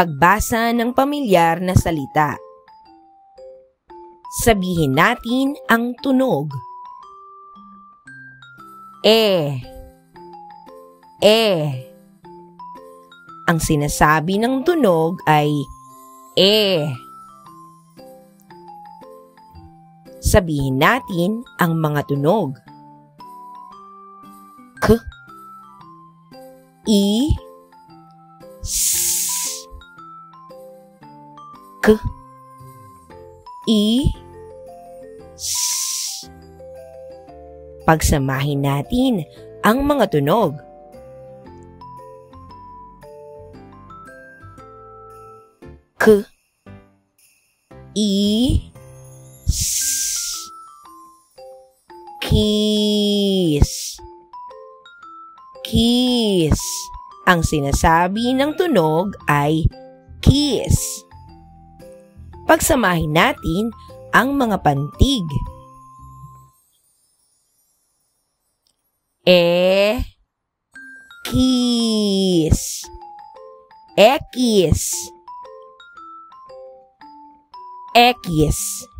Pagbasa ng pamilyar na salita. Sabihin natin ang tunog. Ang sinasabi ng tunog ay Sabihin natin ang mga tunog. K, I, S, K, I, S. Pagsamahin natin ang mga tunog. K, I, S, kiss, kiss. Ang sinasabi ng tunog ay kiss. Pagsamahin natin ang mga pantig. Kiss, ekis, ekis.